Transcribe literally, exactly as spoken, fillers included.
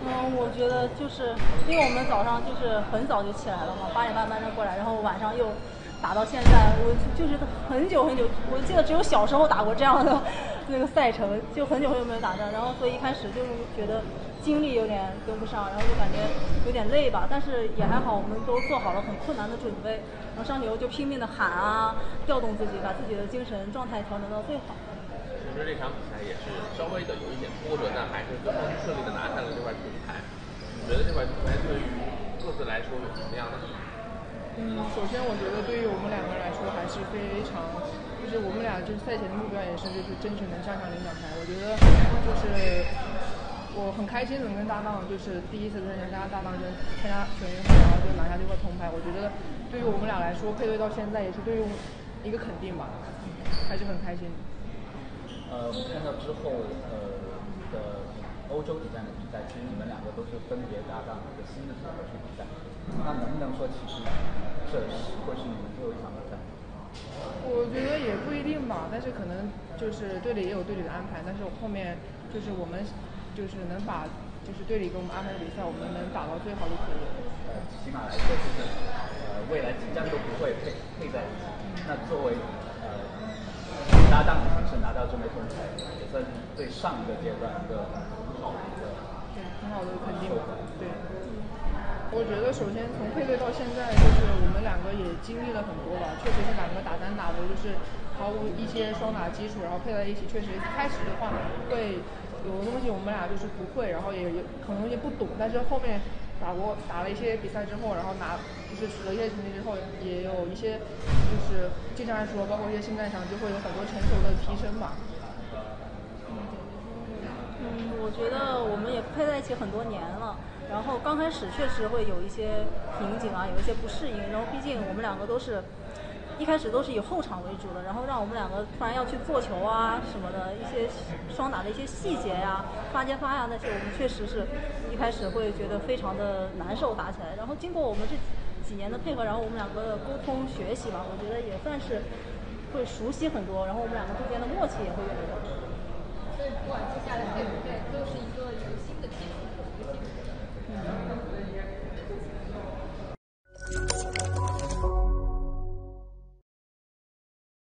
嗯，我觉得就是因为我们早上就是很早就起来了嘛，八点半班车过来，然后晚上又打到现在，我就觉得很久很久，我记得只有小时候打过这样的那个赛程，就很久很久没有打仗，然后所以一开始就是觉得精力有点跟不上，然后就感觉有点累吧，但是也还好，我们都做好了很困难的准备，然后上去以后就拼命的喊啊，调动自己，把自己的精神状态调整到最好。 其实这场比赛也是稍微的有一点波折，但还是最后顺利的拿下了这块铜牌。你觉得这块铜牌对于各自来说有什么样的意义？ 嗯，首先我觉得对于我们两个人来说还是非常，就是我们俩就是赛前的目标也是就是争取能上上领奖台。我觉得就是我很开心能跟搭档就是第一次参加搭档跟参加全运会，然后就拿下这块铜牌。我觉得对于我们俩来说配对到现在也是对于一个肯定吧，还是很开心。 呃，我看到之后呃的欧洲比赛的比赛，其实你们两个都是分别搭档一个新的组合去比赛，那能不能说其实这是会是你们最后一场比赛？ 我觉得也不一定吧，但是可能就是队里也有队里的安排，但是后面就是我们就是能把就是队里给我们安排的比赛，我们能打到最好就可以了。 呃，起码来说就是呃未来几站都不会配配在一起。那作为呃搭档的形式拿到这枚铜牌，也算是对上一个阶段一个很好的一个对很好的肯定吧。对，我觉得首先从配对到现在，就是我们两个也经历了很多吧，确实是两个打单打的，就是毫无一些双打基础，然后配在一起，确实开始的话会有的东西我们俩就是不会，然后也有可能也不懂，但是后面打过打了一些比赛之后，然后拿就是取得一些成绩之后，也有一些就是经常来说，包括一些心态上就会有很多成熟的提升吧。 嗯，我觉得我们也配在一起很多年了，然后刚开始确实会有一些瓶颈啊，有一些不适应，然后毕竟我们两个都是一开始都是以后场为主的，然后让我们两个突然要去做球啊什么的，一些双打的一些细节呀、发接发呀那些，我们确实是一开始会觉得非常的难受打起来，然后经过我们这几年的配合，然后我们两个的沟通学习吧，我觉得也算是会熟悉很多，然后我们两个之间的默契也会越来越好。